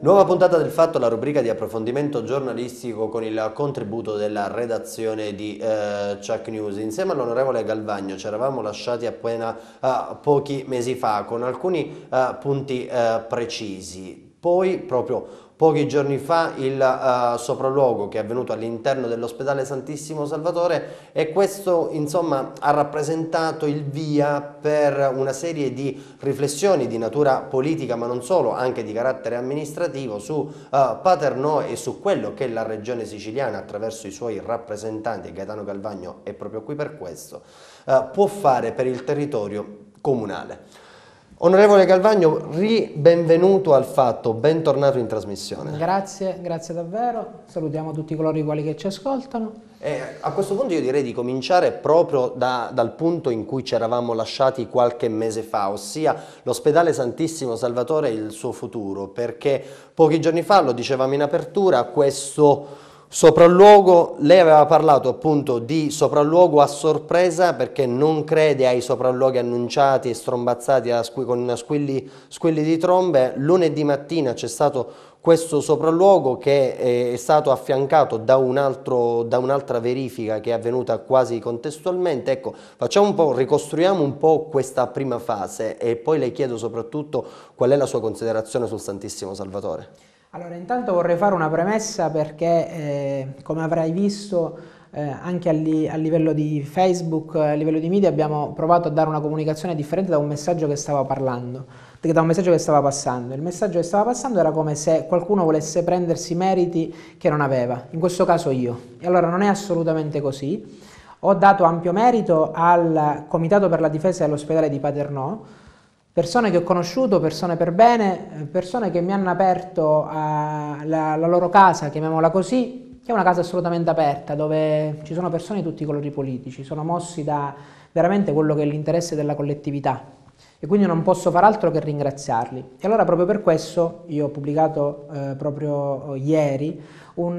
Nuova puntata del Fatto, la rubrica di approfondimento giornalistico con il contributo della redazione di Chuck News. Insieme all'onorevole Galvagno ci eravamo lasciati appena pochi mesi fa con alcuni punti precisi. Poi, proprio pochi giorni fa, il sopralluogo che è avvenuto all'interno dell'ospedale Santissimo Salvatore, e questo insomma ha rappresentato il via per una serie di riflessioni di natura politica, ma non solo, anche di carattere amministrativo su Paternò e su quello che la regione siciliana, attraverso i suoi rappresentanti, Gaetano Galvagno è proprio qui per questo, può fare per il territorio comunale. Onorevole Galvagno, benvenuto al Fatto, bentornato in trasmissione. Grazie davvero, salutiamo tutti coloro i quali che ci ascoltano. A questo punto io direi di cominciare proprio dal punto in cui ci eravamo lasciati qualche mese fa, ossia l'ospedale Santissimo Salvatore e il suo futuro, perché pochi giorni fa, lo dicevamo in apertura, questo sopralluogo, lei aveva parlato appunto di sopralluogo a sorpresa perché non crede ai sopralluoghi annunciati e strombazzati con squilli di trombe. Lunedì mattina c'è stato questo sopralluogo che è stato affiancato da un'altra verifica che è avvenuta quasi contestualmente. Ecco, ricostruiamo un po' questa prima fase e poi le chiedo soprattutto qual è la sua considerazione sul Santissimo Salvatore. Allora, intanto vorrei fare una premessa perché, come avrai visto, anche a livello di Facebook, a livello di media, abbiamo provato a dare una comunicazione differente da un messaggio che stava passando. Il messaggio che stava passando era come se qualcuno volesse prendersi meriti che non aveva, in questo caso io. E allora non è assolutamente così. Ho dato ampio merito al Comitato per la difesa dell'ospedale di Paternò, persone che ho conosciuto, persone per bene, persone che mi hanno aperto la loro casa, chiamiamola così, che è una casa assolutamente aperta, dove ci sono persone di tutti i colori politici, sono mossi da veramente quello che è l'interesse della collettività e quindi non posso far altro che ringraziarli. E allora proprio per questo io ho pubblicato proprio ieri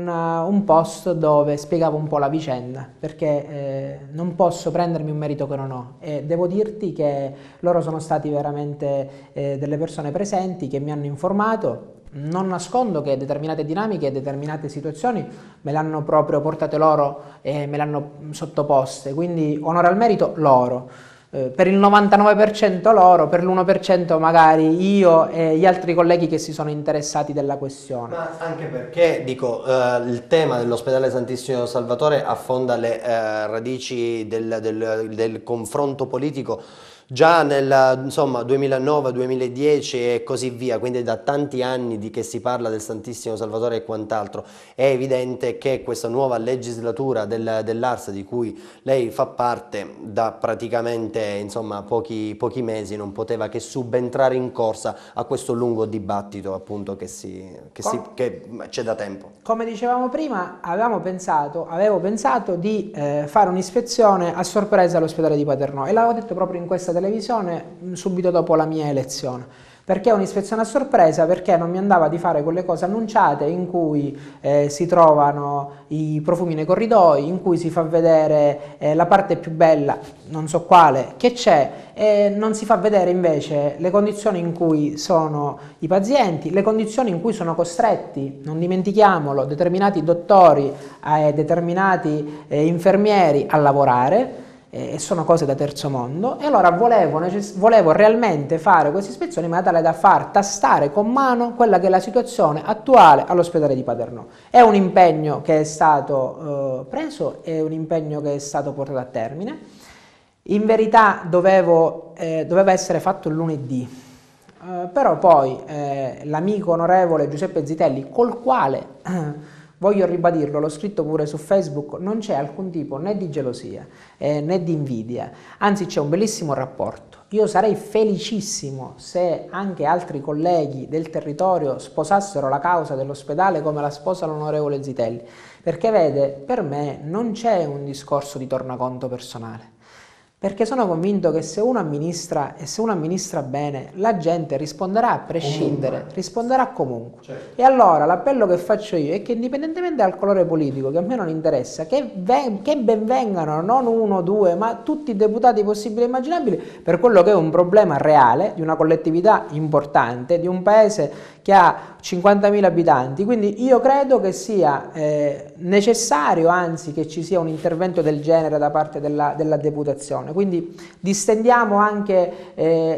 un post dove spiegavo un po' la vicenda, perché non posso prendermi un merito che non ho, e devo dirti che loro sono stati veramente delle persone presenti che mi hanno informato. Non nascondo che determinate dinamiche e determinate situazioni me le hanno proprio portate loro e me le hanno sottoposte, quindi onore al merito loro. Per il 99% loro, per l'1% magari io e gli altri colleghi che si sono interessati della questione. Ma anche perché, dico, il tema dell'ospedale Santissimo Salvatore affonda le radici del confronto politico già nel 2009-2010 e così via, quindi da tanti anni che si parla del Santissimo Salvatore e quant'altro. È evidente che questa nuova legislatura dell'ARS, di cui lei fa parte da praticamente pochi mesi, non poteva che subentrare in corsa a questo lungo dibattito appunto che c'è da tempo. Come dicevamo prima, avevo pensato di fare un'ispezione a sorpresa all'ospedale di Paternò, e l'avevo detto proprio in questa televisione subito dopo la mia elezione. Perché un'ispezione a sorpresa? Perché non mi andava di fare quelle cose annunciate in cui si trovano i profumi nei corridoi, in cui si fa vedere la parte più bella, non so quale, che c'è, e non si fa vedere invece le condizioni in cui sono i pazienti, le condizioni in cui sono costretti, non dimentichiamolo, determinati dottori e determinati infermieri a lavorare. E sono cose da terzo mondo, e allora volevo realmente fare queste ispezioni in modo tale da far tastare con mano quella che è la situazione attuale all'ospedale di Paternò. È un impegno che è stato preso, è un impegno che è stato portato a termine. In verità doveva essere fatto il lunedì, però poi l'amico onorevole Giuseppe Zitelli, col quale voglio ribadirlo, l'ho scritto pure su Facebook, non c'è alcun tipo né di gelosia né di invidia, anzi c'è un bellissimo rapporto. Io sarei felicissimo se anche altri colleghi del territorio sposassero la causa dell'ospedale come la sposa l'onorevole Zitelli, perché vede, per me non c'è un discorso di tornaconto personale. Perché sono convinto che se uno amministra e se uno amministra bene, la gente risponderà a prescindere, risponderà comunque. Certo. E allora l'appello che faccio io è che indipendentemente dal colore politico, che a me non interessa, che ben vengano non uno, due, ma tutti i deputati possibili e immaginabili per quello che è un problema reale di una collettività importante, di un paese che ha 50.000 abitanti. Quindi io credo che sia necessario, anzi, che ci sia un intervento del genere da parte della deputazione. Quindi sistemiamo anche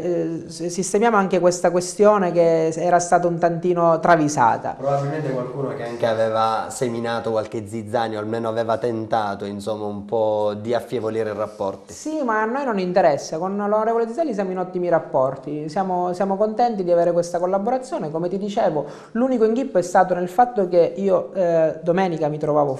questa questione che era stata un tantino travisata. Probabilmente qualcuno che anche aveva seminato qualche zizzanio, almeno aveva tentato, insomma, un po' di affievolire i rapporti. Sì, ma a noi non interessa, con l'onorevole Zizelli siamo in ottimi rapporti, siamo contenti di avere questa collaborazione. Come ti dicevo, l'unico inghippo è stato nel fatto che io domenica mi trovavo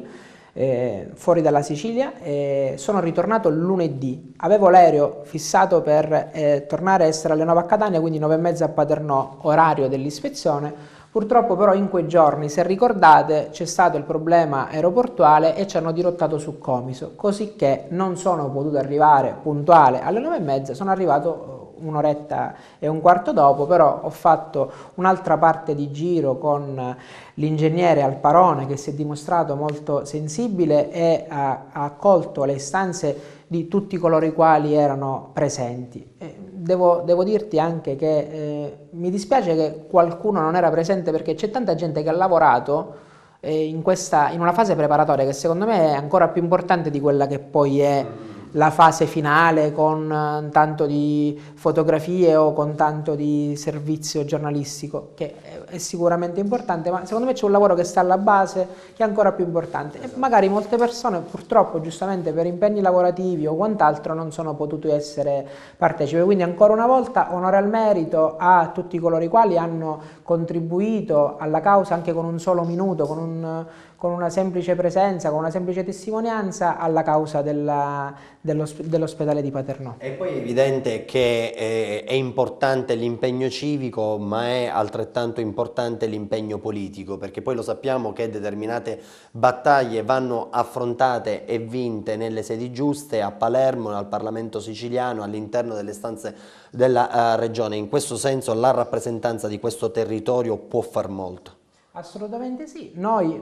fuori dalla Sicilia, e sono ritornato lunedì. Avevo l'aereo fissato per tornare a essere alle 9 a Catania, quindi 9:30 a Paternò, orario dell'ispezione. Purtroppo però in quei giorni, se ricordate, c'è stato il problema aeroportuale e ci hanno dirottato su Comiso, così che non sono potuto arrivare puntuale alle 9:30, sono arrivato un'oretta e un quarto dopo, però ho fatto un'altra parte di giro con l'ingegnere Alparone, che si è dimostrato molto sensibile e ha accolto le istanze di tutti coloro i quali erano presenti. Devo dirti anche che mi dispiace che qualcuno non era presente, perché c'è tanta gente che ha lavorato in una fase preparatoria che secondo me è ancora più importante di quella che poi è la fase finale, con tanto di fotografie o con tanto di servizio giornalistico, che è sicuramente importante, ma secondo me c'è un lavoro che sta alla base che è ancora più importante. E magari molte persone purtroppo, giustamente per impegni lavorativi o quant'altro, non sono potute essere partecipi. Quindi ancora una volta onore al merito a tutti coloro i quali hanno contribuito alla causa, anche con un solo minuto, con una semplice presenza, con una semplice testimonianza alla causa dell'ospedale di Paternò. E poi è evidente che è importante l'impegno civico, ma è altrettanto importante l'impegno politico, perché poi lo sappiamo che determinate battaglie vanno affrontate e vinte nelle sedi giuste, a Palermo, al Parlamento siciliano, all'interno delle stanze della regione. In questo senso la rappresentanza di questo territorio può far molto. Assolutamente sì, noi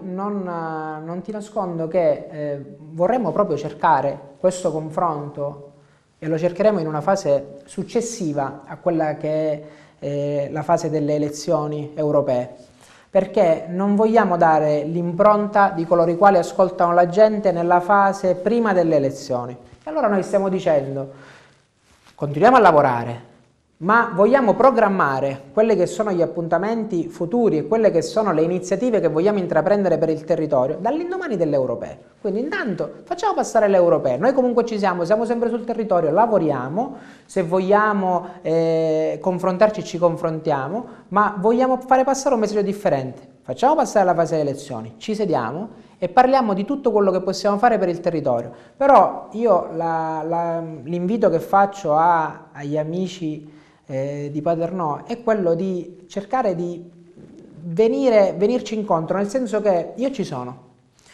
non ti nascondo che vorremmo proprio cercare questo confronto, e lo cercheremo in una fase successiva a quella che è la fase delle elezioni europee, perché non vogliamo dare l'impronta di coloro i quali ascoltano la gente nella fase prima delle elezioni. E allora noi stiamo dicendo: continuiamo a lavorare, ma vogliamo programmare quelli che sono gli appuntamenti futuri e quelle che sono le iniziative che vogliamo intraprendere per il territorio dall'indomani delle europee. Quindi intanto facciamo passare le europee, noi comunque siamo sempre sul territorio, lavoriamo, se vogliamo confrontarci ci confrontiamo, ma vogliamo fare passare un messaggio differente. Facciamo passare la fase delle elezioni, ci sediamo e parliamo di tutto quello che possiamo fare per il territorio. Però io l'invito che faccio agli amici di Paternò è quello di cercare di venirci incontro, nel senso che io ci sono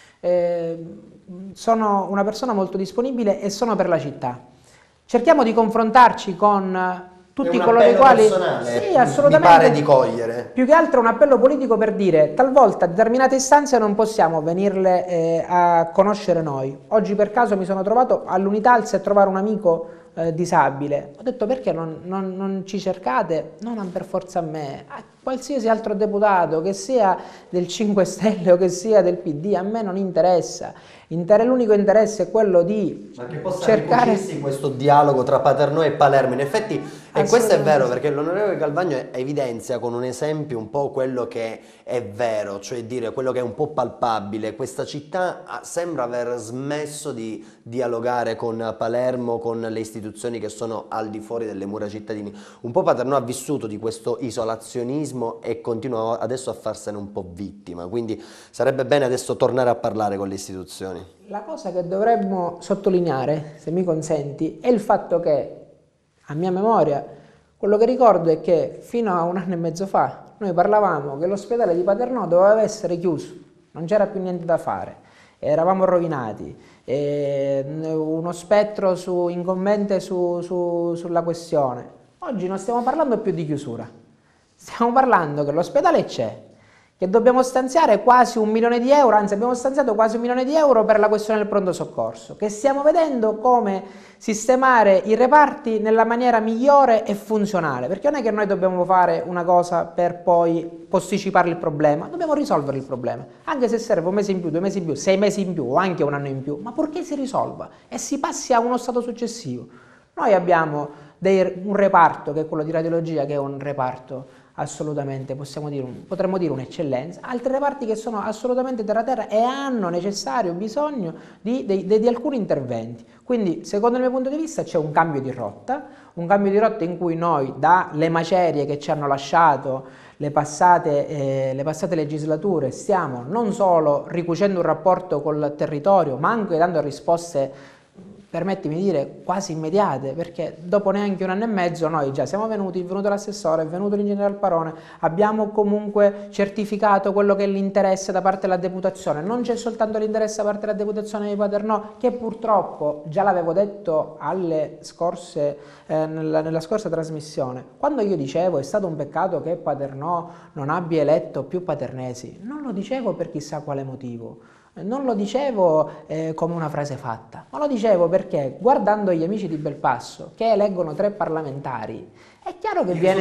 una persona molto disponibile e sono per la città. Cerchiamo di confrontarci con tutti coloro i quali... Sì, assolutamente. Mi pare di cogliere. Più che altro un appello politico per dire: talvolta determinate istanze non possiamo venirle a conoscere noi. Oggi per caso mi sono trovato all'Unitalse a trovare un amico disabile. Ho detto: perché non ci cercate? Non per forza a me, a qualsiasi altro deputato, che sia del 5 Stelle o che sia del PD, a me non interessa. L'unico interesse è quello di cercare questo dialogo tra Paternò e Palermo. In effetti, e questo è vero, perché l'onorevole Galvagno evidenzia con un esempio un po' quello che è vero, cioè dire quello che è un po' palpabile. Questa città sembra aver smesso di dialogare con Palermo, con le istituzioni che sono al di fuori delle mura cittadine. Un po' Paternò ha vissuto di questo isolazionismo e continua adesso a farsene un po' vittima, quindi sarebbe bene adesso tornare a parlare con le istituzioni. La cosa che dovremmo sottolineare, se mi consenti, è il fatto che, a mia memoria, quello che ricordo è che fino a 1 anno e mezzo fa noi parlavamo che l'ospedale di Paternò doveva essere chiuso, non c'era più niente da fare. eravamo rovinati, uno spettro incombente sulla questione. Oggi non stiamo parlando più di chiusura, stiamo parlando che l'ospedale c'è, che dobbiamo stanziare quasi 1 milione di euro, anzi abbiamo stanziato quasi 1 milione di euro per la questione del pronto soccorso, che stiamo vedendo come sistemare i reparti nella maniera migliore e funzionale, perché non è che noi dobbiamo fare una cosa per poi posticipare il problema, dobbiamo risolvere il problema, anche se serve 1 mese in più, 2 mesi in più, 6 mesi in più o anche 1 anno in più, ma purché si risolva e si passi a uno stato successivo. Noi abbiamo un reparto che è quello di radiologia, che è un reparto assolutamente, potremmo dire un'eccellenza, altri reparti che sono assolutamente terra e hanno necessario bisogno di alcuni interventi. Quindi, secondo il mio punto di vista, c'è un cambio di rotta in cui noi, dalle macerie che ci hanno lasciato le passate legislature, stiamo non solo ricucendo un rapporto col territorio, ma anche dando risposte, permettimi di dire, quasi immediate, perché dopo neanche 1 anno e mezzo noi già siamo venuti, è venuto l'assessore, è venuto l'ingegnere Alparone, abbiamo comunque certificato quello che è l'interesse da parte della deputazione. Non c'è soltanto l'interesse da parte della deputazione di Paternò, che purtroppo, già l'avevo detto nella scorsa trasmissione, quando io dicevo è stato un peccato che Paternò non abbia eletto più paternesi, non lo dicevo per chissà quale motivo. Non lo dicevo come una frase fatta, ma lo dicevo perché guardando gli amici di Belpasso che eleggono 3 parlamentari, è chiaro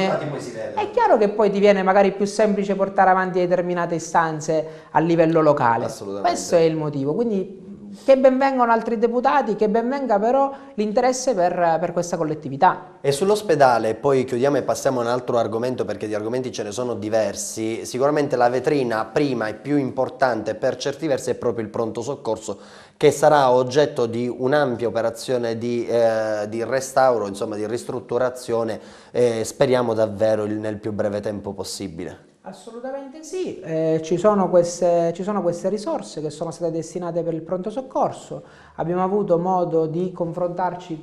che poi ti viene magari più semplice portare avanti determinate istanze a livello locale. Questo è il motivo, quindi che ben vengano altri deputati, che ben venga però l'interesse per questa collettività. E sull'ospedale, poi chiudiamo e passiamo a un altro argomento, perché di argomenti ce ne sono diversi. Sicuramente la vetrina prima e più importante per certi versi è proprio il pronto soccorso, che sarà oggetto di un'ampia operazione di restauro, insomma di ristrutturazione, speriamo davvero nel più breve tempo possibile. Assolutamente sì, ci sono queste risorse che sono state destinate per il pronto soccorso, abbiamo avuto modo di confrontarci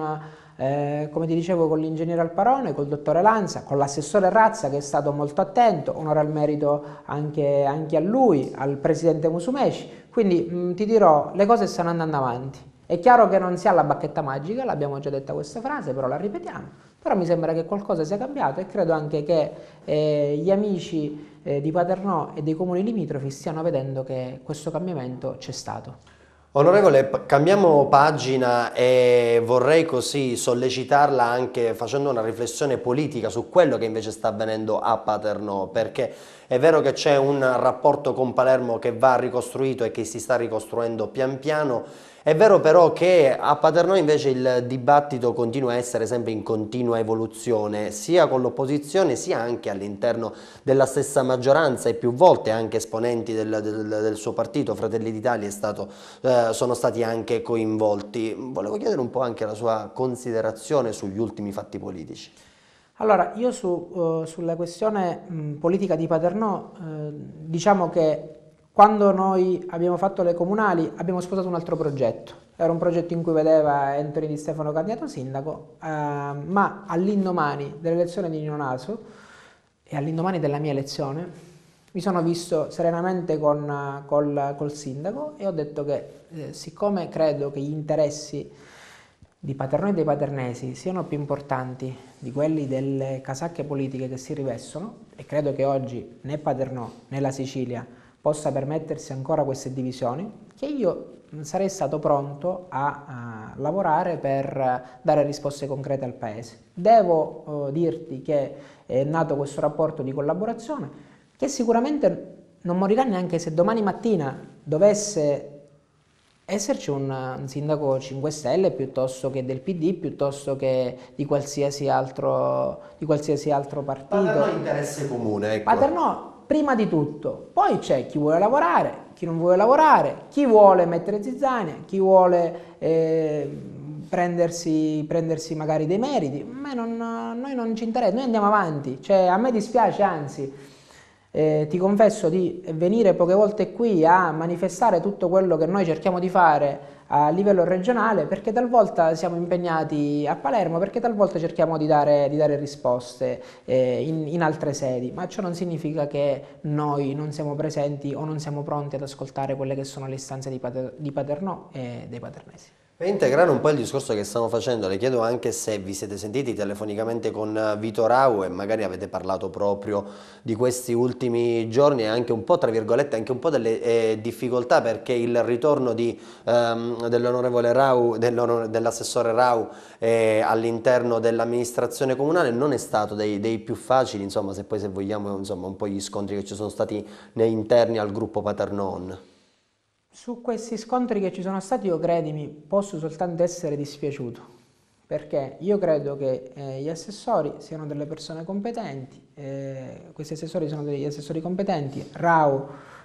come ti dicevo, con l'ingegnere Alparone, col dottore Lanza, con l'assessore Razza che è stato molto attento, onore al merito anche a lui, al presidente Musumeci, quindi ti dirò, le cose stanno andando avanti. È chiaro che non si ha la bacchetta magica, l'abbiamo già detta questa frase, però la ripetiamo. Però mi sembra che qualcosa sia cambiato e credo anche che gli amici di Paternò e dei comuni limitrofi stiano vedendo che questo cambiamento c'è stato. Onorevole, cambiamo pagina e vorrei così sollecitarla anche facendo una riflessione politica su quello che invece sta avvenendo a Paternò, perché è vero che c'è un rapporto con Palermo che va ricostruito e che si sta ricostruendo pian piano, è vero però che a Paternò invece il dibattito continua a essere sempre in continua evoluzione, sia con l'opposizione sia anche all'interno della stessa maggioranza, e più volte anche esponenti del suo partito, Fratelli d'Italia, sono stati anche coinvolti. Volevo chiedere un po' anche la sua considerazione sugli ultimi fatti politici. Allora, io sulla questione politica di Paternò, diciamo che quando noi abbiamo fatto le comunali abbiamo sposato un altro progetto. Era un progetto in cui vedeva Anthony Di Stefano candidato sindaco, ma all'indomani dell'elezione di Nino Naso e all'indomani della mia elezione mi sono visto serenamente col sindaco e ho detto che siccome credo che gli interessi di Paternò e dei paternesi siano più importanti di quelli delle casacche politiche che si rivestono, e credo che oggi né Paternò né la Sicilia possa permettersi ancora queste divisioni, che io sarei stato pronto a lavorare per dare risposte concrete al Paese. Devo dirti che è nato questo rapporto di collaborazione che sicuramente non morirà neanche se domani mattina dovesse esserci un sindaco 5 Stelle piuttosto che del PD, piuttosto che di qualsiasi altro partito. Paternò è interesse comune, ecco. Paternò prima di tutto, poi c'è chi vuole lavorare, chi non vuole lavorare, chi vuole mettere zizzania, chi vuole prendersi magari dei meriti, noi non ci interessa, noi andiamo avanti, cioè a me dispiace, anzi, Ti confesso di venire poche volte qui a manifestare tutto quello che noi cerchiamo di fare a livello regionale, perché talvolta siamo impegnati a Palermo, perché talvolta cerchiamo di dare risposte in altre sedi, ma ciò non significa che noi non siamo presenti o non siamo pronti ad ascoltare quelle che sono le istanze di Paternò e dei paternesi. Per integrare un po' il discorso che stiamo facendo, le chiedo anche se vi siete sentiti telefonicamente con Vito Rau e magari avete parlato proprio di questi ultimi giorni e anche un po', tra virgolette, anche un po' delle difficoltà, perché il ritorno dell'onorevole Rau, dell'assessore Rau all'interno dell'amministrazione comunale non è stato dei più facili, insomma, se vogliamo, insomma, un po' gli scontri che ci sono stati nei interni al gruppo Paternon. Su questi scontri che ci sono stati, io credimi, posso soltanto essere dispiaciuto, perché io credo che gli assessori siano delle persone competenti, questi assessori sono degli assessori competenti, Rau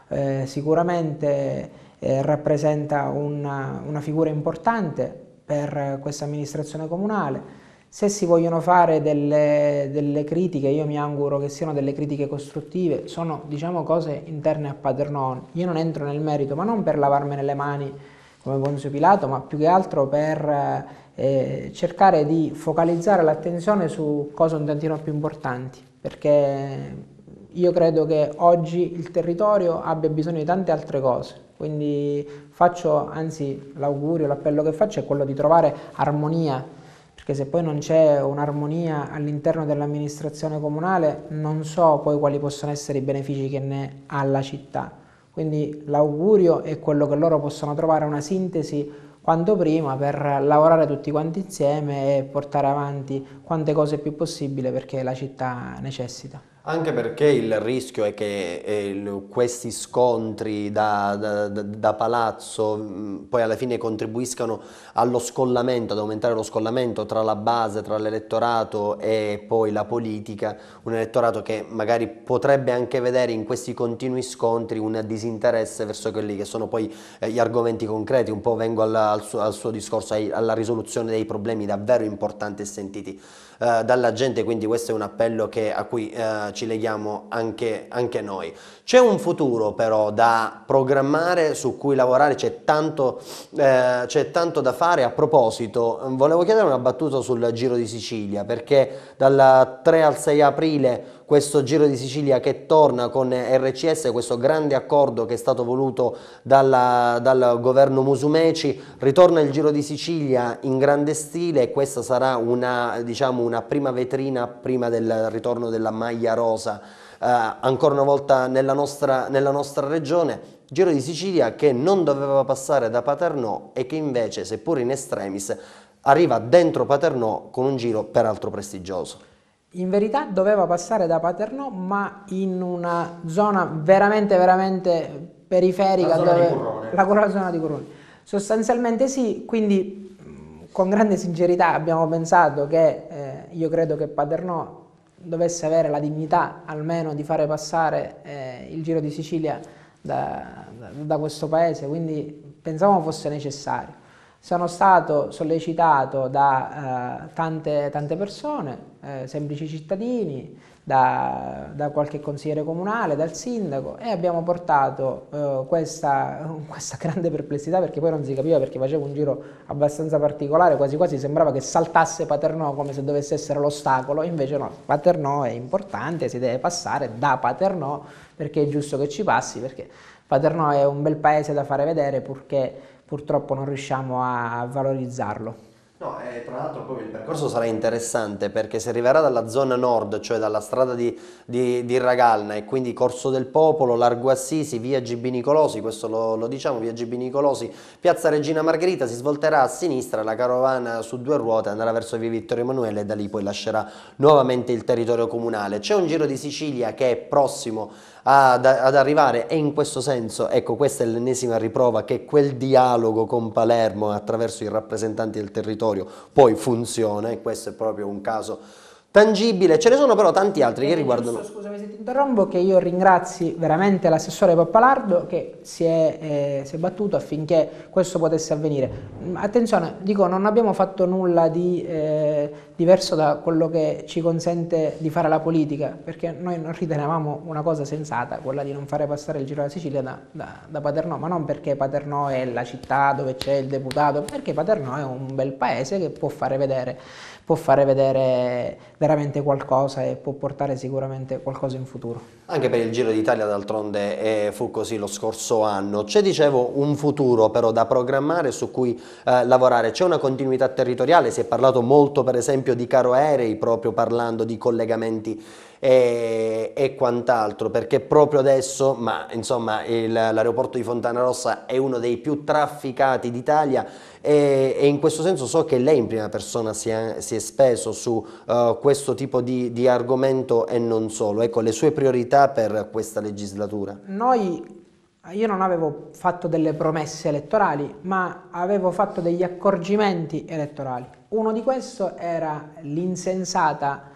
sicuramente rappresenta una figura importante per questa amministrazione comunale. Se si vogliono fare delle critiche, io mi auguro che siano delle critiche costruttive, sono diciamo cose interne a Paternò. Io non entro nel merito, ma non per lavarmene le mani come Ponzio Pilato, ma più che altro per cercare di focalizzare l'attenzione su cose un tantino più importanti, perché io credo che oggi il territorio abbia bisogno di tante altre cose, quindi faccio, anzi l'augurio, l'appello che faccio è quello di trovare armonia, perché se poi non c'è un'armonia all'interno dell'amministrazione comunale non so poi quali possono essere i benefici che ne ha la città. Quindi l'augurio è quello che loro possano trovare una sintesi quanto prima per lavorare tutti quanti insieme e portare avanti quante cose più possibile, perché la città necessita. Anche perché il rischio è che questi scontri da palazzo poi alla fine contribuiscano allo scollamento, ad aumentare lo scollamento tra la base, tra l'elettorato e poi la politica, un elettorato che magari potrebbe anche vedere in questi continui scontri un disinteresse verso quelli che sono poi gli argomenti concreti. Un po' vengo al suo discorso, alla risoluzione dei problemi davvero importanti e sentiti dalla gente, quindi questo è un appello a cui ci leghiamo anche noi. C'è un futuro però da programmare, su cui lavorare, c'è tanto da fare. A proposito, volevo chiedere una battuta sul Giro di Sicilia, perché dal 3 al 6 aprile questo Giro di Sicilia che torna con RCS, questo grande accordo che è stato voluto dal governo Musumeci, ritorna il Giro di Sicilia in grande stile e questa sarà diciamo, una prima vetrina prima del ritorno della maglia rosa ancora una volta nella nostra regione. Giro di Sicilia che non doveva passare da Paternò e che invece, seppur in extremis, arriva dentro Paternò con un giro peraltro prestigioso. In verità doveva passare da Paternò, ma in una zona veramente periferica, la zona di Currone. Sostanzialmente sì, quindi con grande sincerità abbiamo pensato che io credo che Paternò dovesse avere la dignità almeno di fare passare il Giro di Sicilia da questo paese, quindi pensavamo fosse necessario. Sono stato sollecitato da tante persone, semplici cittadini, da qualche consigliere comunale, dal sindaco, e abbiamo portato questa grande perplessità, perché poi non si capiva, perché facevo un giro abbastanza particolare, quasi quasi sembrava che saltasse Paternò come se dovesse essere l'ostacolo, invece no, Paternò è importante, si deve passare da Paternò perché è giusto che ci passi, perché Paternò è un bel paese da fare vedere, purché purtroppo non riusciamo a valorizzarlo. No, tra l'altro proprio il percorso sarà interessante, perché si arriverà dalla zona nord, cioè dalla strada di Ragalna e quindi Corso del Popolo, Largo Assisi, via GB Nicolosi, questo lo diciamo, via GB Nicolosi, piazza Regina Margherita, si svolterà a sinistra, la carovana su due ruote andrà verso via Vittorio Emanuele e da lì poi lascerà nuovamente il territorio comunale. C'è un Giro di Sicilia che è prossimo ad arrivare e in questo senso, ecco, questa è l'ennesima riprova che quel dialogo con Palermo attraverso i rappresentanti del territorio poi funziona, e questo è proprio un caso tangibile. Ce ne sono però tanti altri che riguardano... Scusami se ti interrompo, che io ringrazi veramente l'assessore Pappalardo che si è battuto affinché questo potesse avvenire. Attenzione, dico, non abbiamo fatto nulla di diverso da quello che ci consente di fare la politica, perché noi non ritenevamo una cosa sensata quella di non fare passare il Giro della Sicilia da Paternò, ma non perché Paternò è la città dove c'è il deputato, perché Paternò è un bel paese che può fare vedere veramente qualcosa e può portare sicuramente qualcosa in futuro. Anche per il Giro d'Italia d'altronde fu così lo scorso anno. C'è, dicevo, un futuro però da programmare su cui lavorare. C'è una continuità territoriale, si è parlato molto per esempio di caro aerei, proprio parlando di collegamenti e quant'altro, perché proprio adesso, ma insomma, l'aeroporto di Fontanarossa è uno dei più trafficati d'Italia e in questo senso so che lei in prima persona si è speso su questo tipo di argomento e non solo. Ecco, le sue priorità per questa legislatura. Io non avevo fatto delle promesse elettorali, ma avevo fatto degli accorgimenti elettorali. Uno di questo era l'insensata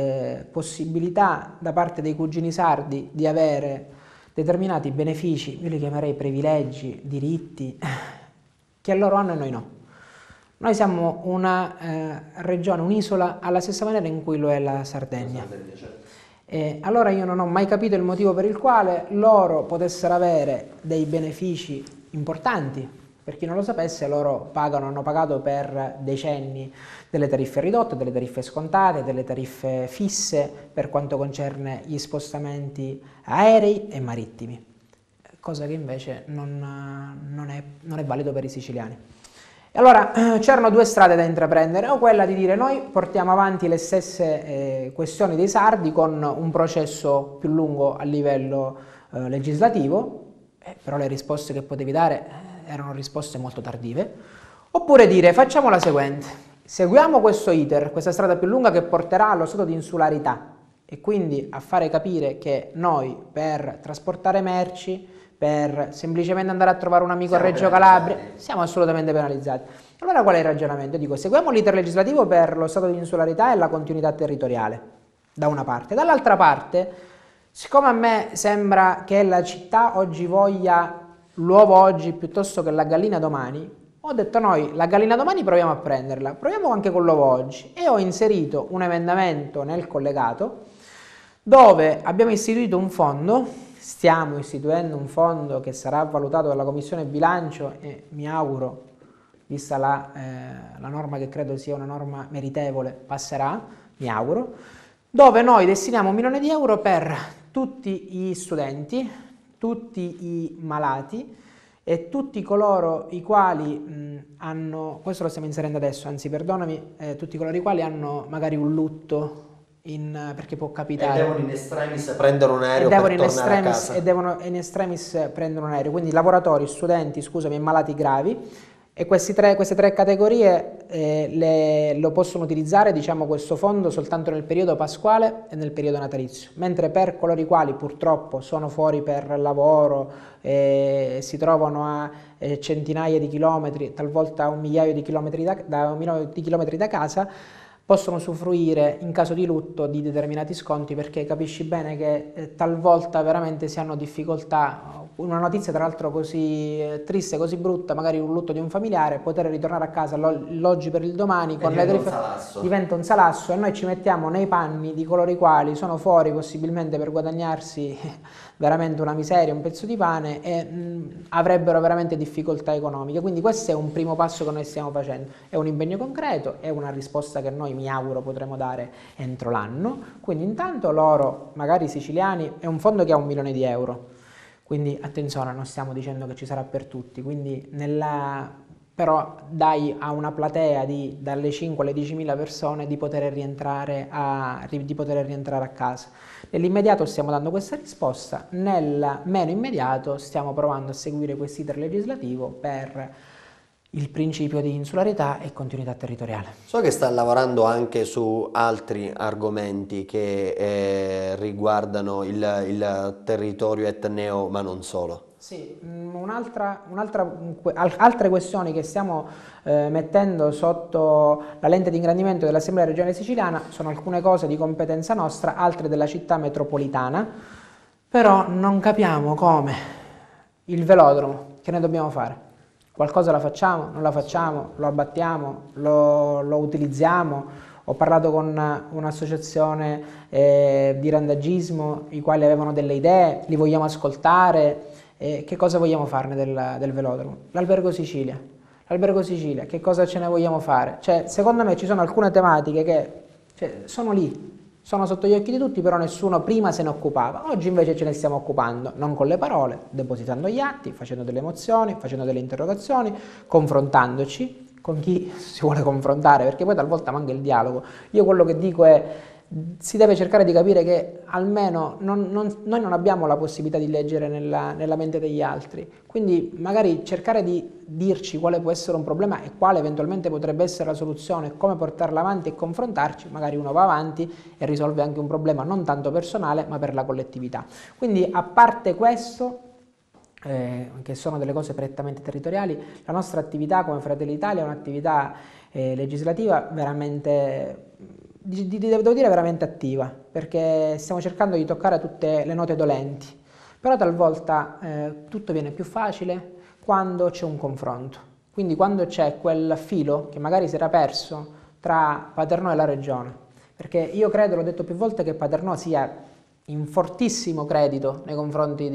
possibilità da parte dei cugini sardi di avere determinati benefici, io li chiamerei privilegi, diritti, che loro hanno e noi no. Noi siamo una regione, un'isola, alla stessa maniera in cui lo è la Sardegna. Allora io non ho mai capito il motivo per il quale loro potessero avere dei benefici importanti. Per chi non lo sapesse, loro hanno pagato per decenni delle tariffe ridotte, delle tariffe scontate, delle tariffe fisse per quanto concerne gli spostamenti aerei e marittimi, cosa che invece non è valido per i siciliani. E allora c'erano due strade da intraprendere, o quella di dire noi portiamo avanti le stesse questioni dei sardi con un processo più lungo a livello legislativo, però le risposte che potevi dare erano risposte molto tardive, oppure dire facciamo la seguente, seguiamo questo iter, questa strada più lunga che porterà allo stato di insularità e quindi a fare capire che noi per trasportare merci, per semplicemente andare a trovare un amico a Reggio Calabria, siamo assolutamente penalizzati. Allora qual è il ragionamento? Io dico, seguiamo l'iter legislativo per lo stato di insularità e la continuità territoriale, da una parte. Dall'altra parte, siccome a me sembra che la città oggi voglia l'uovo oggi piuttosto che la gallina domani, ho detto noi la gallina domani proviamo a prenderla, proviamo anche con l'uovo oggi e ho inserito un emendamento nel collegato dove abbiamo istituito un fondo, stiamo istituendo un fondo che sarà valutato dalla Commissione Bilancio e mi auguro, vista la norma che credo sia una norma meritevole, passerà, mi auguro, dove noi destiniamo 1 milione di euro per tutti gli studenti, tutti i malati e tutti coloro i quali hanno, questo lo stiamo inserendo adesso, anzi perdonami, tutti coloro i quali hanno magari un lutto, perché può capitare. E devono in extremis prendere un aereo per tornare a casa. E devono in extremis prendere un aereo, quindi lavoratori, studenti, scusami, e malati gravi. E queste tre categorie lo possono utilizzare, diciamo, questo fondo soltanto nel periodo pasquale e nel periodo natalizio, mentre per coloro i quali purtroppo sono fuori per lavoro e si trovano a centinaia di chilometri, talvolta a 1 migliaio di chilometri da casa, possono usufruire in caso di lutto di determinati sconti, perché capisci bene che talvolta veramente si hanno difficoltà, una notizia tra l'altro così triste, così brutta, magari un lutto di un familiare, poter ritornare a casa l'oggi per il domani con diventa un salasso e noi ci mettiamo nei panni di coloro i quali sono fuori possibilmente per guadagnarsi veramente una miseria, un pezzo di pane e avrebbero veramente difficoltà economiche. Quindi questo è un primo passo che noi stiamo facendo, è un impegno concreto, è una risposta che noi mi auguro potremo dare entro l'anno. Quindi intanto loro, magari i siciliani, è un fondo che ha 1 milione di euro, quindi attenzione, non stiamo dicendo che ci sarà per tutti, quindi però dai a una platea dalle 5 alle 10.000 persone di poter rientrare a casa. Nell'immediato stiamo dando questa risposta, nel meno immediato stiamo provando a seguire quest'iter legislativo per il principio di insularità e continuità territoriale. So che sta lavorando anche su altri argomenti che riguardano il territorio etneo, ma non solo. Sì, altre questioni che stiamo mettendo sotto la lente di ingrandimento dell'Assemblea regionale siciliana sono alcune cose di competenza nostra, altre della città metropolitana, però non capiamo come il velodromo, che ne dobbiamo fare? Qualcosa la facciamo, non la facciamo, lo abbattiamo, lo utilizziamo? Ho parlato con un'associazione di randagismo, i quali avevano delle idee, li vogliamo ascoltare. Che cosa vogliamo farne del velodromo? L'Albergo Sicilia. L'Albergo Sicilia, che cosa ce ne vogliamo fare? Cioè, secondo me ci sono alcune tematiche che sono lì, sono sotto gli occhi di tutti, però nessuno prima se ne occupava. Oggi invece ce ne stiamo occupando, non con le parole, depositando gli atti, facendo delle mozioni, facendo delle interrogazioni, confrontandoci con chi si vuole confrontare, perché poi talvolta manca il dialogo. Io quello che dico è: si deve cercare di capire che almeno noi non abbiamo la possibilità di leggere nella mente degli altri, quindi magari cercare di dirci quale può essere un problema e quale eventualmente potrebbe essere la soluzione, come portarla avanti e confrontarci, magari uno va avanti e risolve anche un problema non tanto personale ma per la collettività. Quindi, a parte questo, che sono delle cose prettamente territoriali, la nostra attività come Fratelli d'Italia è un'attività legislativa veramente, devo dire, veramente attiva, perché stiamo cercando di toccare tutte le note dolenti, però talvolta tutto viene più facile quando c'è un confronto, quindi quando c'è quel filo che magari si era perso tra Paternò e la Regione, perché io credo, l'ho detto più volte, che Paternò sia in fortissimo credito nei confronti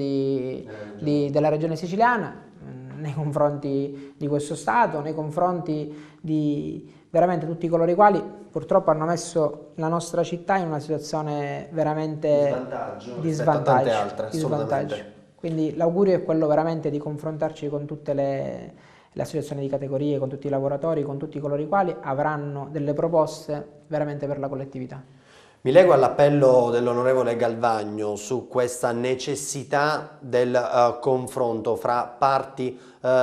della Regione siciliana, nei confronti di questo Stato, nei confronti di veramente tutti coloro i quali purtroppo hanno messo la nostra città in una situazione veramente di svantaggio. Quindi l'augurio è quello veramente di confrontarci con tutte le associazioni di categorie, con tutti i lavoratori, con tutti coloro i quali avranno delle proposte veramente per la collettività. Mi lego all'appello dell'onorevole Galvagno su questa necessità del confronto fra parti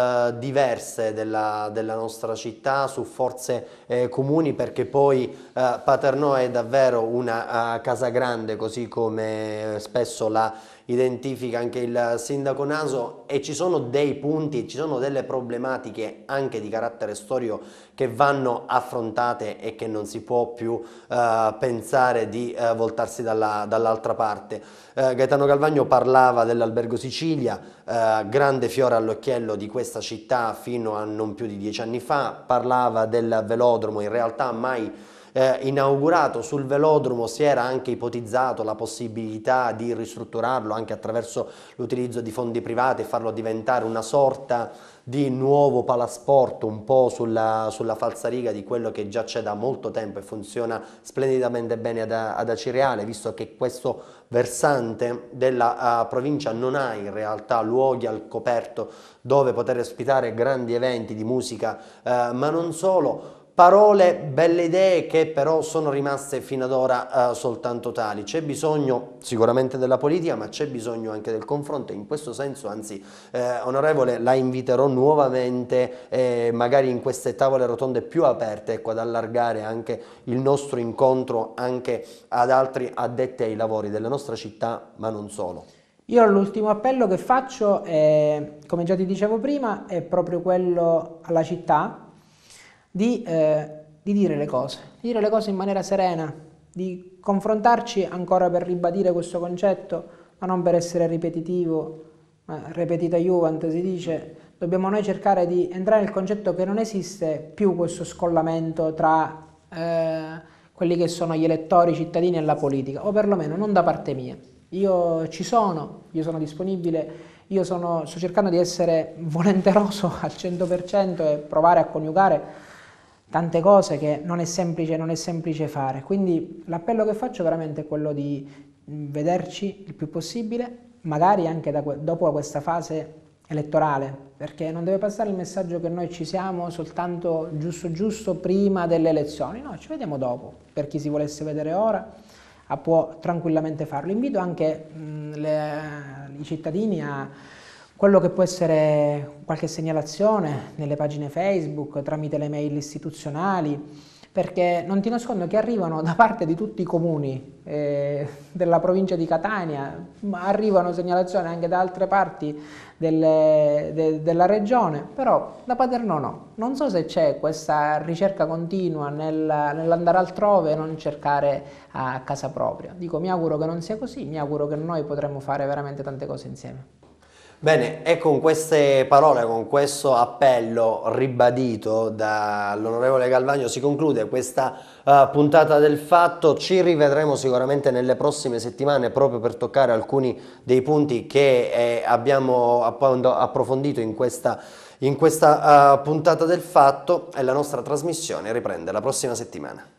diverse della nostra città, su forze comuni, perché poi Paternò è davvero una casa grande, così come spesso la identifica anche il sindaco Naso, e ci sono dei punti, ci sono delle problematiche anche di carattere storico che vanno affrontate e che non si può più pensare di voltarsi dall'altra parte. Gaetano Galvagno parlava dell'Albergo Sicilia, grande fiore all'occhiello di questa città fino a non più di 10 anni fa, parlava del velodromo, in realtà mai inaugurato. Sul velodromo si era anche ipotizzato la possibilità di ristrutturarlo anche attraverso l'utilizzo di fondi privati e farlo diventare una sorta di nuovo palasport, un po' sulla falsariga di quello che già c'è da molto tempo e funziona splendidamente bene ad Acireale, visto che questo versante della provincia non ha in realtà luoghi al coperto dove poter ospitare grandi eventi di musica, ma non solo. Parole, belle idee che però sono rimaste fino ad ora soltanto tali. C'è bisogno sicuramente della politica, ma c'è bisogno anche del confronto, e in questo senso, anzi, onorevole, la inviterò nuovamente, magari in queste tavole rotonde più aperte, ecco, ad allargare anche il nostro incontro anche ad altri addetti ai lavori della nostra città, ma non solo. Io l'ultimo appello che faccio, come già ti dicevo prima, è proprio quello alla città, di dire le cose in maniera serena, di confrontarci ancora per ribadire questo concetto, ma non per essere ripetitivo, repetita iuvant si dice. Dobbiamo noi cercare di entrare nel concetto che non esiste più questo scollamento tra quelli che sono gli elettori, i cittadini e la politica, o perlomeno non da parte mia. Io sono disponibile, sto cercando di essere volenteroso al 100% e provare a coniugare tante cose che non è semplice fare. Quindi l'appello che faccio veramente è quello di vederci il più possibile, magari anche dopo questa fase elettorale, perché non deve passare il messaggio che noi ci siamo soltanto giusto prima delle elezioni. No, ci vediamo dopo. Per chi si volesse vedere ora può tranquillamente farlo. Invito anche i cittadini a quello che può essere qualche segnalazione nelle pagine Facebook, tramite le mail istituzionali, perché non ti nascondo che arrivano da parte di tutti i comuni della provincia di Catania, ma arrivano segnalazioni anche da altre parti della regione, però da Paternò no. Non so se c'è questa ricerca continua nell'andare altrove e non cercare a casa propria. Dico, mi auguro che non sia così, mi auguro che noi potremo fare veramente tante cose insieme. Bene, e con queste parole, con questo appello ribadito dall'onorevole Galvagno si conclude questa puntata del Fatto. Ci rivedremo sicuramente nelle prossime settimane proprio per toccare alcuni dei punti che abbiamo approfondito in questa puntata del Fatto, e la nostra trasmissione riprende la prossima settimana.